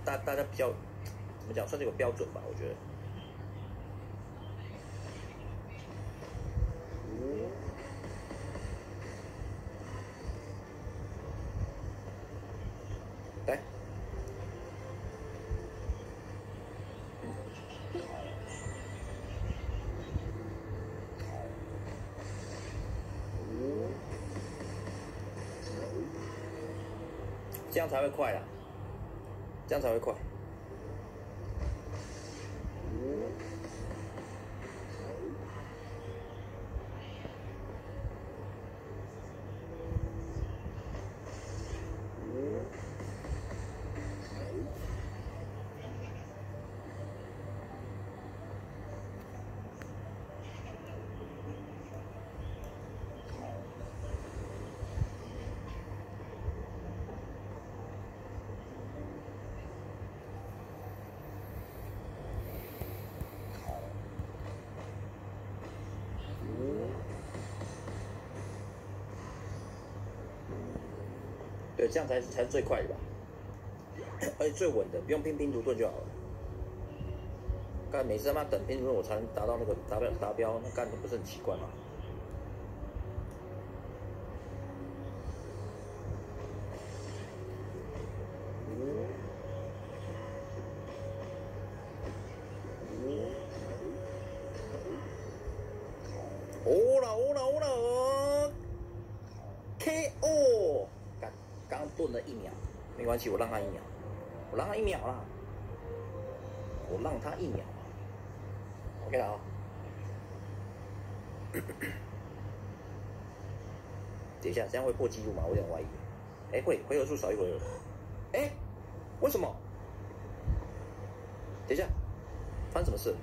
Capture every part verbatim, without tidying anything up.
大大家比较怎么讲，算是有标准吧，我觉得。来，这样才会快啦，这样才会快。对，这样才才是最快的吧，而且最稳的，不用拼拼图盾就好了。干每次他妈等拼图盾我才能达到那个达标达标，那干的不是很奇怪吗？哦啦哦啦哦啦哦 ！K O。刚刚顿了一秒，没关系，我让他一秒，我让他一秒啦，我让他一秒 ，OK 了啊、哦。等一下，这样会破纪录吗？我有点怀疑。哎，会，回合数少一回合。哎，为什么？等一下，发生什么事？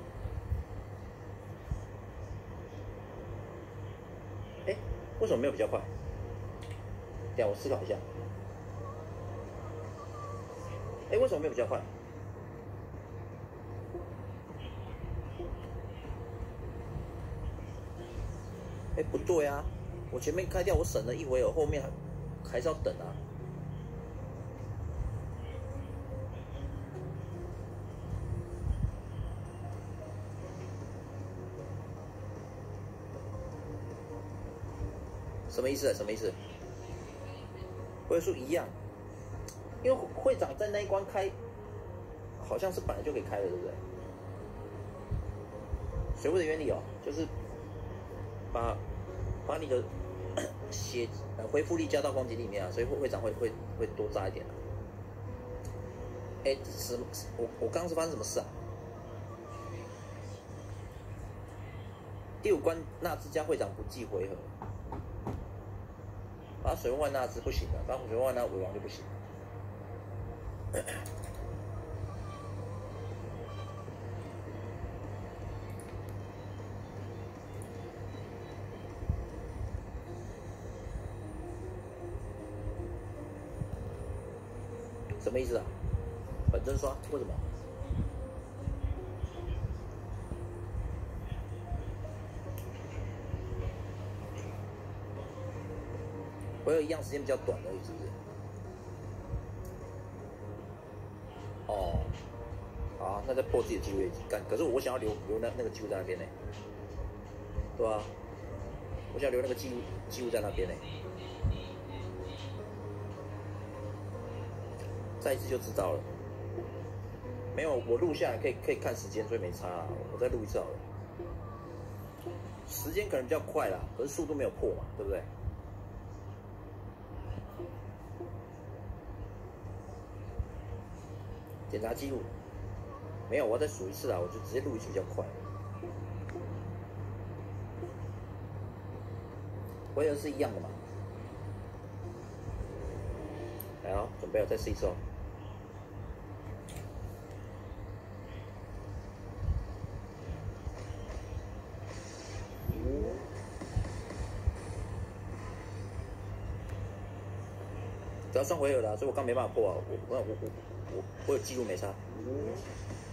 哎，为什么没有比较快？等下我思考一下。哎，为什么没有比较快？哎，不对啊，我前面开掉，我省了一回合，后面还还是要等啊。什么意思啊？什么意思？回合数一样，因为会长在那一关开，好像是本来就可以开的，对不对？水位的原理哦，就是把把你的血呃恢复力加到攻击里面啊，所以会会长会会会多扎一点啊。哎，什么？我我刚刚是发生什么事啊？第五关纳兹加会长不计回合。把水万纳兹不行了，把水万纳尾王就不行了。什么意思啊？本真刷为什么？回合一样时间比较短而已，是不是？哦，好，那再破自己的记录也干。可是我想要留留那那个记录在那边呢，对吧、啊？我想留那个记录记录在那边呢。再一次就知道了。没有，我录下来可以可以看时间，所以没差啦。我再录一次好了。时间可能比较快啦，可是速度没有破嘛，对不对？检查记录，没有，我要再数一次啊，我就直接录一次比较快。回合是一样的嘛？来哦，准备了，再试一次哦。只要算回合的、啊，所以我刚没办法破啊，我我我我我我有记录没差。